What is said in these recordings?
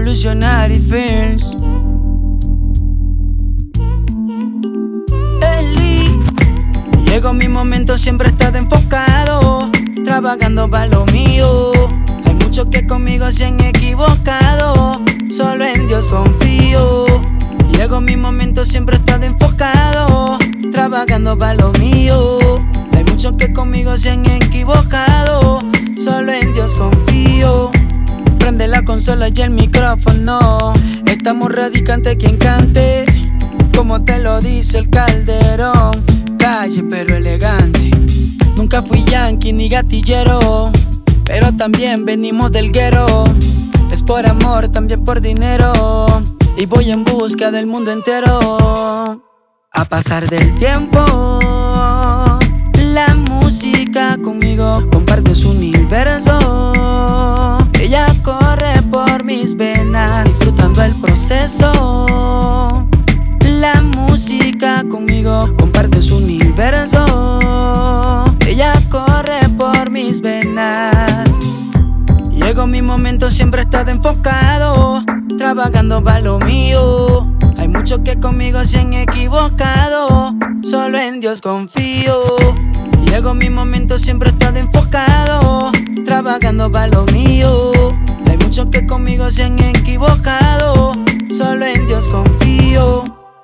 Revolutionary Films. Eli. Llegó mi momento, siempre he estado enfocado, trabajando para lo mío. Hay muchos que conmigo se han equivocado, solo en Dios confío. Llegó mi momento, siempre he estado enfocado, trabajando para lo mío. Hay muchos que conmigo se han equivocado, solo en Dios confío. Prende la consola y el micrófono, estamos radicantes quien cante, como te lo dice el Calderón. Calle pero elegante. Nunca fui yankee ni gatillero, pero también venimos del guero. Es por amor, también por dinero, y voy en busca del mundo entero. A pasar del tiempo, la música conmigo comparte su universo. Ella corre por mis venas, disfrutando el proceso. La música conmigo comparte su universo. Ella corre por mis venas. Llegó mi momento, siempre he estado enfocado, trabajando para lo mío. Hay muchos que conmigo se han equivocado, solo en Dios confío. Llegó mi momento, siempre he estado enfocado, trabajando para lo mío. Hay muchos que conmigo se han equivocado, solo en Dios confío.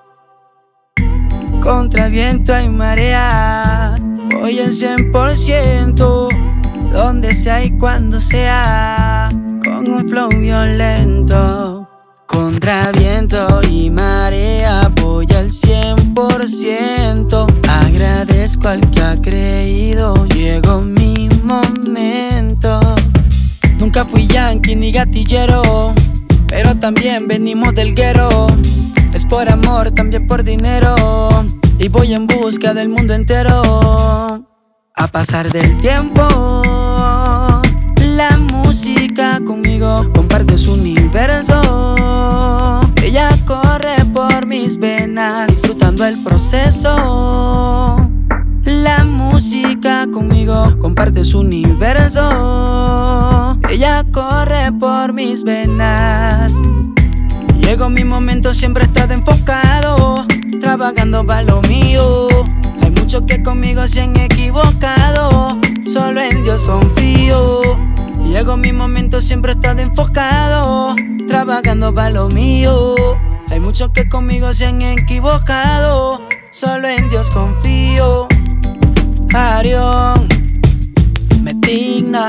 Contra viento y marea, voy en 100%, donde sea y cuando sea, con un flow violento. Contra viento y marea, voy al 100%. Agradezco al que ha creído, llegó mi momento. Nunca fui yankee ni gatillero, pero también venimos del guero. Es por amor, también por dinero, y voy en busca del mundo entero. A pasar del tiempo, la música conmigo comparte su universo. Ella corre por mis venas, disfrutando el proceso. La música conmigo comparte su universo. Ella corre por mis venas. Llegó mi momento, siempre he estado enfocado, trabajando para lo mío. Hay muchos que conmigo se han equivocado, solo en Dios confío. Llegó mi momento, siempre he estado enfocado, trabajando para lo mío. Hay muchos que conmigo se han equivocado, solo en Dios confío. Arión, Metigna,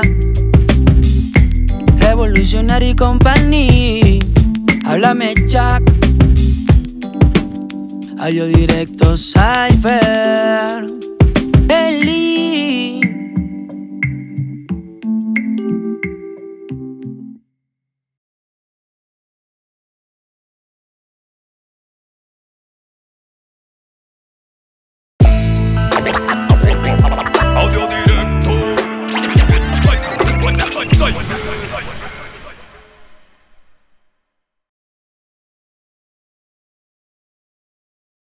Revolutionary Company. Háblame Chuck, Ayo directo Cypher.